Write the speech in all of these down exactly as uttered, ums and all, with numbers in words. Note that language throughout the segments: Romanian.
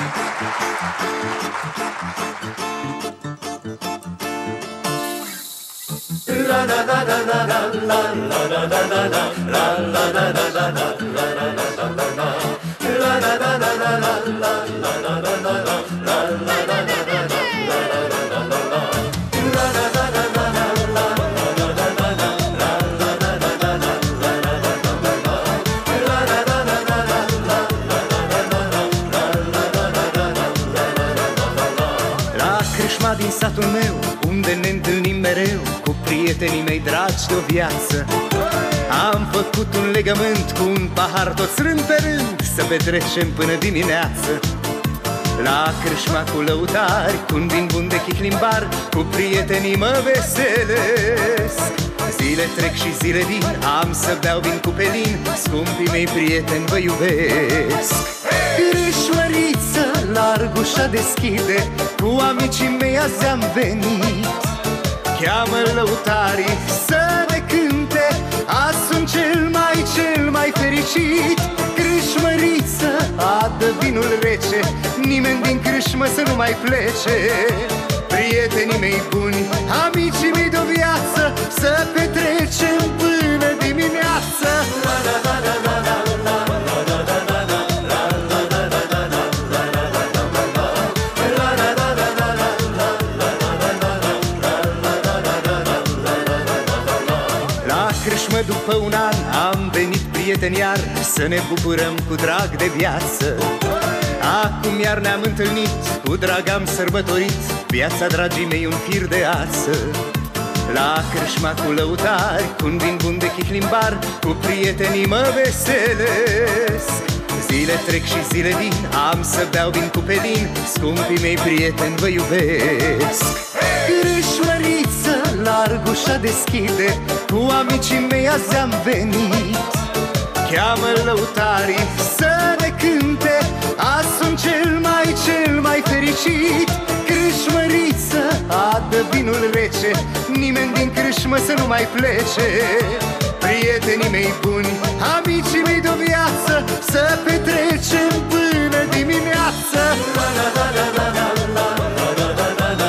Crâșma din satul meu, unde ne întâlnim mereu cu prietenii mei dragi de o viață, am făcut un legământ cu un pahar, toți rând pe rând, să petrecem până dimineață. La crâșma cu lăutari, cu un vin bun de chihlimbar, cu prietenii mă veselesc. Zile trec și zile vin, am să beau vin cu pelin, scumpii mei prieteni vă iubesc. Crâșmăriță, larg ușa deschide, cu amicii mei azi am venit. Cheamă lăutarii să ne cânte, azi sunt cel mai, cel mai fericit. Crâșmăriță, adă vinul rece, nimeni din crâșmă să nu mai plece. Prietenii mei buni, amicii mei de-o viață, să petrecem până dimineață. La la la la la la la la la la la la la crâșmă după un an am venit, prieteni, iar să ne bucurăm cu drag de viață. Acum iar ne-am întâlnit, cu drag am sărbătorit viața, dragii mei, un fir de ață. La crâșma cu lăutari, cu un vin bun de chihlimbar, cu prietenii mă veselesc. Zile trec și zile vin, am să beau vin cu pelin, scumpii mei prieteni vă iubesc. Crâșmăriță, larg ușa deschide, cu amicii mei azi am venit. Cheamă lăutarii să ne cânte, azi sunt cel mai, cel mai fericit. Crâșmăriță, adă vinul rece, nimeni din crâșmă să nu mai plece. Prietenii mei buni, amicii mei de-o viață, să petrecem până dimineață. La la la la la la la la la la la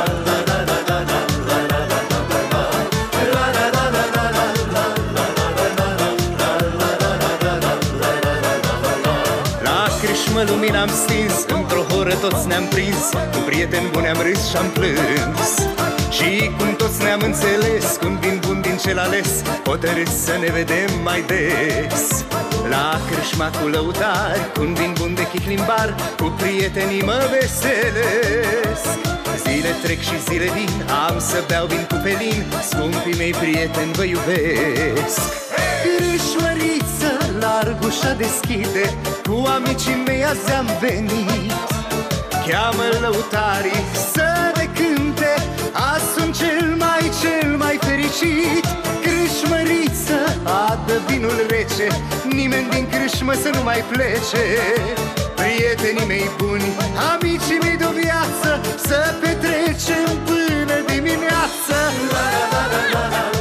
crâșmă lumina am stins, într-o horă toți ne-am prins, cu prieteni buni am râs și-am plâns. Și cum toți ne-am înțeles, cu un vin bun din cel ales, hotărâți să ne vedem mai des. La crâșma cu lăutari, cu un vin bun de chihlimbar, cu prietenii mă veselesc. Zile trec și zile vin, am să beau vin cu pelin, scumpii mei prieteni vă iubesc. Crâșmăriță, larg ușa deschide, cu amicii mei azi am venit. Cheamă lăutarii să ne cânte, azi sunt cel mai, cel mai fericit. Crâșmăriță, adă vinul rece, nimeni din crâșmă să nu mai plece. Prietenii mei buni, amicii mei de-o viață, să petrecem până dimineață. La la la la la la.